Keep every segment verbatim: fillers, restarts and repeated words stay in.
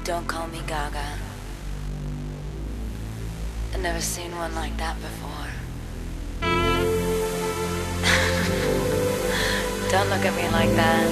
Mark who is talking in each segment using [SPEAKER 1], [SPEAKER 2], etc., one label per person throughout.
[SPEAKER 1] Don't call me Gaga. I've never seen one like that before. Don't look at me like that.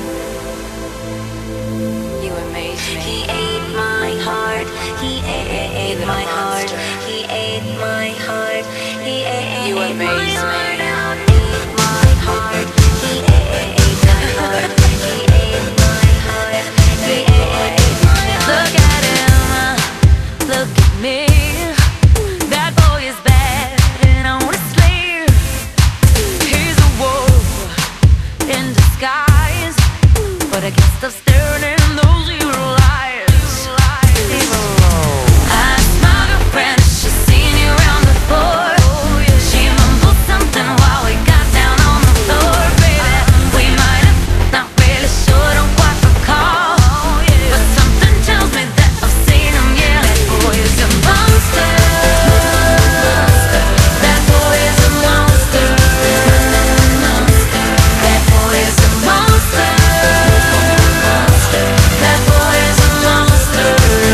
[SPEAKER 1] You amaze me.
[SPEAKER 2] He ate my heart. He ate my heart. He ate my heart. He ate
[SPEAKER 1] You amaze me.
[SPEAKER 2] Ate my heart. He ate my heart. He ate my heart. He ate my heart.
[SPEAKER 1] Look at him. Look at me. That boy is bad and honestly, he's a wolf in disguise. But I guess I'm staring in those evil eyes. I asked my girlfriend if she's seen you around before. She mumbled something while we got down on the floor. Baby, we might have, not really sure, don't quite recall. But something tells me that I've seen him, yeah. That boy is a monster. That boy is a monster. That boy is a monster. That boy is a monster.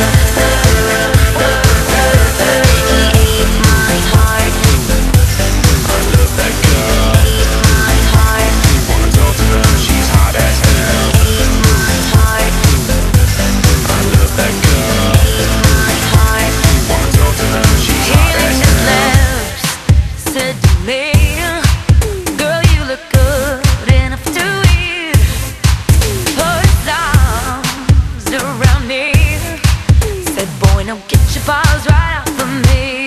[SPEAKER 2] He ate my heart.
[SPEAKER 3] I love that girl.
[SPEAKER 2] Ate my heart.
[SPEAKER 3] Wanna talk to her, she's hot as hell.
[SPEAKER 2] Ate my heart.
[SPEAKER 3] I love that girl.
[SPEAKER 2] Ate my heart.
[SPEAKER 3] Wanna talk to her, she's
[SPEAKER 1] He
[SPEAKER 3] hot as
[SPEAKER 1] licked his
[SPEAKER 3] hell.
[SPEAKER 1] lips, said to me, girl, you look good enough to eat. Put his arms around me, said, boy, now get your paws right off of me.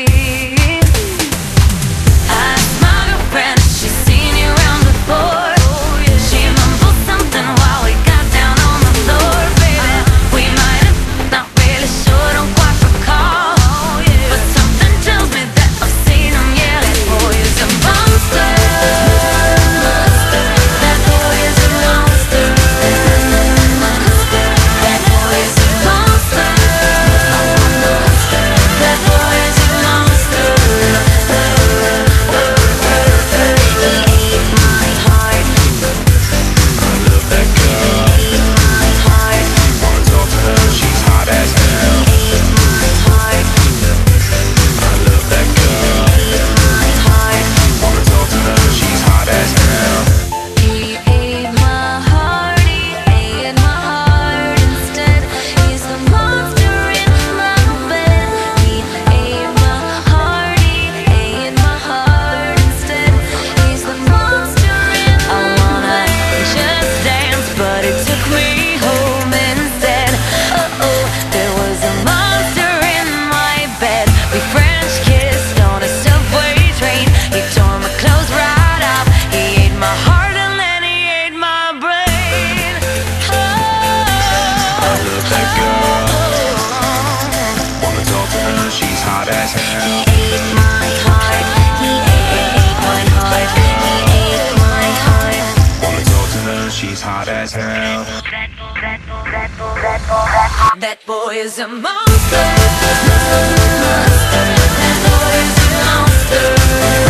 [SPEAKER 1] I asked my girlfriend if she's seen you around before. She mumbled something while we got down on the floor. Baby, we might have, not really sure, don't quite recall. But something tells me that I've seen him, yeah. That boy is a monster. That boy is a monster. That boy is a monster. That boy is a monster.
[SPEAKER 2] He ate my heart.
[SPEAKER 3] I love that girl.
[SPEAKER 2] Ate my heart.
[SPEAKER 3] Wanna talk to her, she's hot as hell.
[SPEAKER 2] Ate my heart.
[SPEAKER 3] I love that girl.
[SPEAKER 2] Ate my heart.
[SPEAKER 3] Wanna talk to her, she's hot as hell.
[SPEAKER 1] He ate my heart, he ate my heart instead. He's a monster in my bed. He ate my heart, he ate my heart instead. He's the monster in my bed. I wanna just dance, but it took me home instead. Uh oh, there was a monster in my bed. We French kissed on a subway train. He tore my clothes right off. He ate my heart and then he ate my brain.
[SPEAKER 3] I love that girl. Wanna talk to her, she's hot as hell.
[SPEAKER 2] He ate my heart. He ate my heart. He ate my heart.
[SPEAKER 3] Wanna talk to her, she's hot as hell.
[SPEAKER 1] That boy is a monster. That boy is a monster.